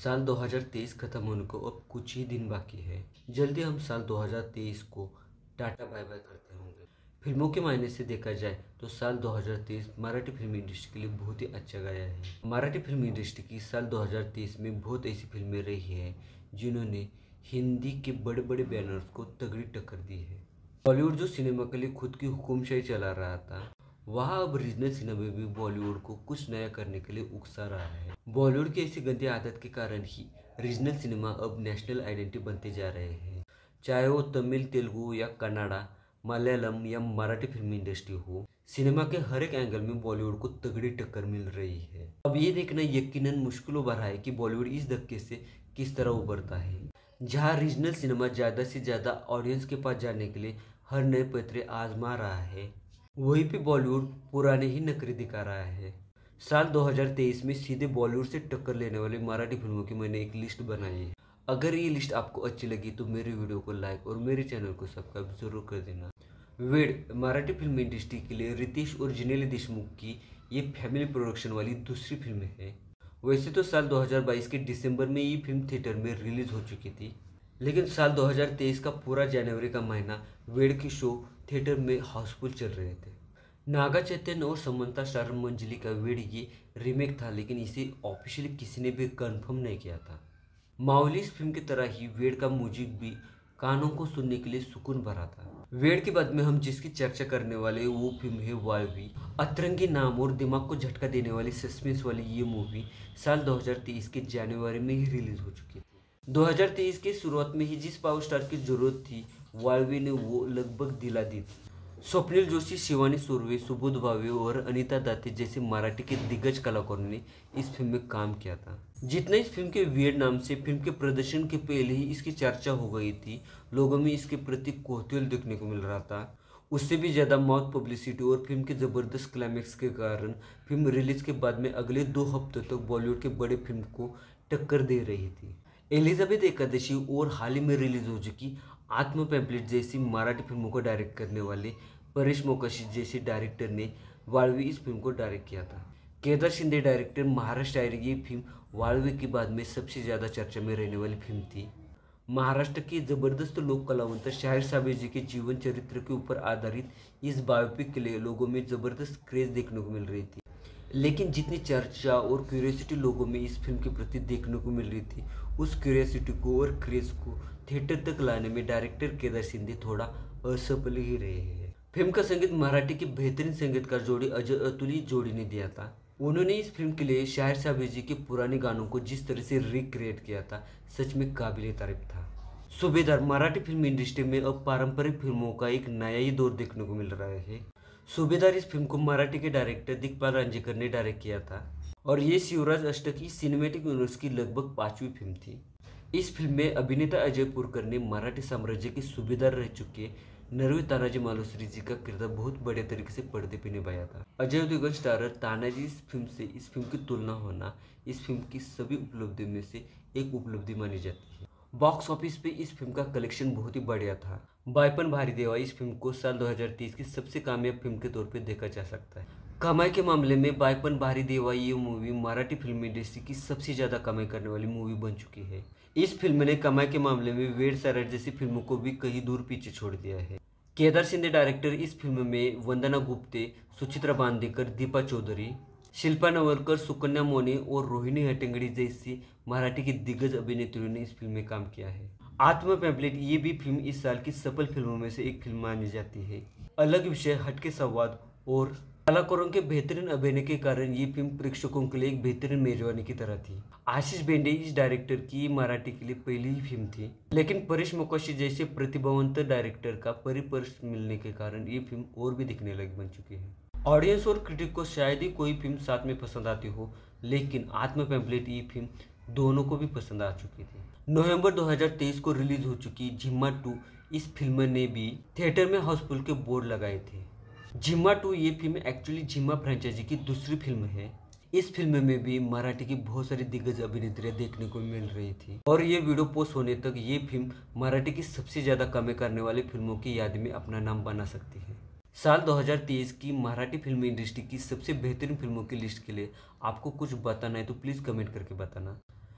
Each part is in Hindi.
साल 2023 खत्म होने को अब कुछ ही दिन बाकी है। जल्दी हम साल 2023 को टाटा बाय बाय करते होंगे। फिल्मों के मायने से देखा जाए तो साल 2023 मराठी फिल्म इंडस्ट्री के लिए बहुत ही अच्छा गया है। मराठी फिल्म इंडस्ट्री की साल 2023 में बहुत ऐसी फिल्में रही हैं जिन्होंने हिंदी के बड़े बड़े बैनर्स को तगड़ी टक्कर दी है। बॉलीवुड जो सिनेमा के लिए खुद की हुकुमशाही चला रहा था, वहाँ अब रीजनल सिनेमा भी बॉलीवुड को कुछ नया करने के लिए उकसा रहा है। बॉलीवुड की ऐसी गंदी आदत के कारण ही रीजनल सिनेमा अब नेशनल आइडेंटिटी बनते जा रहे हैं। चाहे वो तमिल, तेलुगु या कन्नड़ा, मलयालम या मराठी फिल्म इंडस्ट्री हो, सिनेमा के हर एक एंगल में बॉलीवुड को तगड़ी टक्कर मिल रही है। अब ये देखना यकीनन मुश्किल हो रहा है कि बॉलीवुड इस धक्के से किस तरह उभरता है। जहाँ रीजनल सिनेमा ज़्यादा से ज़्यादा ऑडियंस के पास जाने के लिए हर नए पैतरे आजमा रहा है, वहीं पे बॉलीवुड पुराने ही नखरे दिखा रहा है। साल 2023 में सीधे बॉलीवुड से टक्कर लेने वाली मराठी फिल्मों की मैंने एक लिस्ट बनाई है। अगर ये लिस्ट आपको अच्छी लगी तो मेरे वीडियो को लाइक और मेरे चैनल को सब्सक्राइब जरूर कर देना। वेड मराठी फिल्म इंडस्ट्री के लिए रितेश और जिनेली देशमुख की ये फैमिली प्रोडक्शन वाली दूसरी फिल्म है। वैसे तो साल 2022 के दिसंबर में ये फिल्म थिएटर में रिलीज हो चुकी थी, लेकिन साल 2023 का पूरा जनवरी का महीना वेड की शो थिएटर में हाउसफुल चल रहे थे। नागा चैतन्य और समंता स्टार मंजली का वेड ये रीमेक था, लेकिन इसे ऑफिशियली किसी ने भी कंफर्म नहीं किया था। माउली इस फिल्म की तरह ही वेड का म्यूजिक भी कानों को सुनने के लिए सुकून भरा था। वेड के बाद में हम जिसकी चर्चा करने वाले वो फिल्म है वायवी। अतरंगी नाम और दिमाग को झटका देने वाली सस्पेंस वाली ये मूवी साल 2023 के जनवरी में ही रिलीज हो चुकी थी। 2023 की शुरुआत में ही जिस पावर स्टार की जरूरत थी, वायवी ने वो लगभग दिला दी थी। स्वप्निल जोशी, शिवानी सुर्वे, सुबोध भावे और अनीता दाते जैसे मराठी के दिग्गज कलाकारों ने इस फिल्म में काम किया था। जितना इस फिल्म के वेड नाम से फिल्म के प्रदर्शन के पहले ही इसकी चर्चा हो गई थी, लोगों में इसके प्रति कौतूहल देखने को मिल रहा था, उससे भी ज़्यादा माउथ पब्लिसिटी और फिल्म के ज़बरदस्त क्लाइमैक्स के कारण फिल्म रिलीज के बाद में अगले 2 हफ्तों तक बॉलीवुड के बड़े फिल्म को टक्कर दे रही थी। एलिजाबेथ एकादशी और हाल ही में रिलीज हो चुकी आत्म पैम्पलेट जैसी मराठी फिल्मों को डायरेक्ट करने वाले परेश मोकाशी जैसे डायरेक्टर ने वाळवी इस फिल्म को डायरेक्ट किया था। केदार शिंदे डायरेक्टर महाराष्ट्र आए, ये फिल्म वाळवी के बाद में सबसे ज़्यादा चर्चा में रहने वाली फिल्म थी। महाराष्ट्र के जबरदस्त लोक कलावंत शाहिर साबळे जी के जीवन चरित्र के ऊपर आधारित इस बायोपिक के लिए लोगों में ज़बरदस्त क्रेज देखने को मिल रही थी, लेकिन जितनी चर्चा और क्यूरियोसिटी लोगों में इस फिल्म के प्रति देखने को मिल रही थी, उस क्यूरियोसिटी को और क्रेज को थिएटर तक लाने में डायरेक्टर केदार शिंदे थोड़ा असफल ही रहे हैं। फिल्म का संगीत मराठी की बेहतरीन संगीतकार जोड़ी अजय अतुल जोड़ी ने दिया था। उन्होंने इस फिल्म के लिए शाहिर साबळे जी के पुराने गानों को जिस तरह से रिक्रिएट किया था, सच में काबिले तारीफ था। सूबेदार मराठी फिल्म इंडस्ट्री में अब पारंपरिक फिल्मों का एक नया ही दौर देखने को मिल रहा है। सूबेदार इस फिल्म को मराठी के डायरेक्टर दिग्पाल रांजेकर ने डायरेक्ट किया था और ये शिवराज अष्टक की सिनेमैटिक यूनिवर्स की लगभग 5वीं फिल्म थी। इस फिल्म में अभिनेता अजय पुरकर ने मराठी साम्राज्य के सूबेदार रह चुके नरवी तानाजी मालुसरे जी का किरदार बहुत बड़े तरीके से पर्दे पे निभाया था। अजय देवगन स्टारर तानाजी इस फिल्म से इस फिल्म की तुलना होना इस फिल्म की सभी उपलब्धियों में से एक उपलब्धि मानी जाती है। बॉक्स ऑफिस पे इस फिल्म का कलेक्शन बहुत ही बढ़िया था। बाईपन भारी देवा इस फिल्म को साल 2023 की सबसे कामयाब फिल्म के तौर पे देखा जा सकता है। कमाई के मामले में बाईपन भारी देवा ये मूवी मराठी फिल्म इंडस्ट्री की सबसे ज़्यादा कमाई करने वाली मूवी बन चुकी है। इस फिल्म ने कमाई के मामले में वेड सैराट जैसी फिल्मों को भी कहीं दूर पीछे छोड़ दिया है। केदार शिंदे डायरेक्टर इस फिल्म में वंदना गुप्ते, सुचित्रा बांदेकर, दीपा चौधरी, शिल्पा नवलकर, सुकन्या मोने और रोहिणी हट्टंगडी जैसी मराठी की दिग्गज अभिनेत्रियों ने इस फिल्म में काम किया है। आत्म पैम्पलेट ये भी फिल्म इस साल की सफल फिल्मों में से एक फिल्म मानी जाती है। अलग विषय, हटके संवाद और कलाकारों के बेहतरीन अभिनय के कारण ये फिल्म प्रेक्षकों के लिए एक बेहतरीन मेजबानी की तरह थी। आशीष बेंडे इस डायरेक्टर की मराठी के लिए पहली ही फिल्म थी, लेकिन परेश मोकाशी जैसे प्रतिभावंत डायरेक्टर का परिपर्श मिलने के कारण ये फिल्म और भी दिखने लायक बन चुकी है। ऑडियंस और क्रिटिक को शायद ही कोई फिल्म साथ में पसंद आती हो, लेकिन आत्म पैम्पलेट ये फिल्म दोनों को भी पसंद आ चुकी थी। नवंबर 2023 को रिलीज हो चुकी जिम्मा 2 इस फिल्म ने भी थिएटर में हाउसफुल के बोर्ड लगाए थे। जिम्मा 2 ये फिल्म एक्चुअली जिम्मा फ्रेंचाइजी की दूसरी फिल्म है। इस फिल्म में भी मराठी की बहुत सारी दिग्गज अभिनेत्रियां देखने को मिल रही थी और ये वीडियो पोस्ट होने तक ये फिल्म मराठी की सबसे ज़्यादा कमाई करने वाली फिल्मों की याद में अपना नाम बना सकती है। साल 2023 की मराठी फिल्म इंडस्ट्री की सबसे बेहतरीन फिल्मों की लिस्ट के लिए आपको कुछ बताना है तो प्लीज़ कमेंट करके बताना।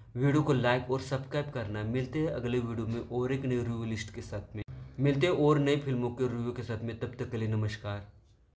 वीडियो को लाइक और सब्सक्राइब करना। मिलते हैं अगले वीडियो में और एक नई रिव्यू लिस्ट के साथ में, मिलते हैं और नई फिल्मों के रिव्यू के साथ में। तब तक के लिए नमस्कार।